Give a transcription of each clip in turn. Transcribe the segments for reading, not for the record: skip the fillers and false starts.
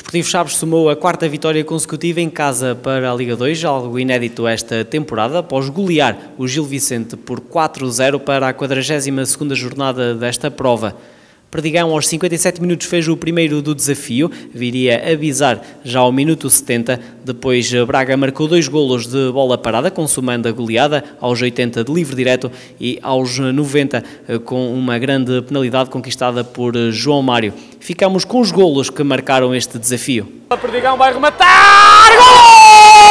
Desportivo Chaves somou a quarta vitória consecutiva em casa para a Liga 2, algo inédito esta temporada, após golear o Gil Vicente por 4-0 para a 42ª jornada desta prova. Perdigão aos 57 minutos fez o primeiro do desafio, viria a avisar já ao minuto 70, depois Braga marcou 2 golos de bola parada, consumando a goleada, aos 80 de livre direto e aos 90 com uma grande penalidade conquistada por João Mário. Ficamos com os golos que marcaram este desafio. Perdigão vai rematar, gol!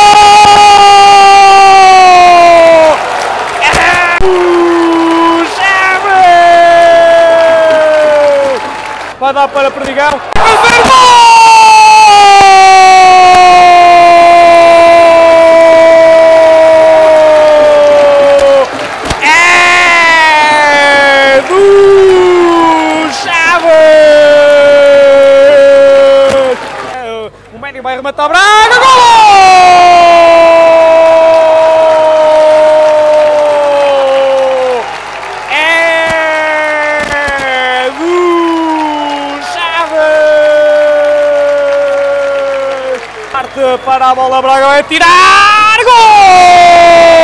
Vai dar para Perdigão. Fazer gol! É do Chaves! O médio vai rematar Braga. Gol! Para a bola, Braga vai tirar, gol!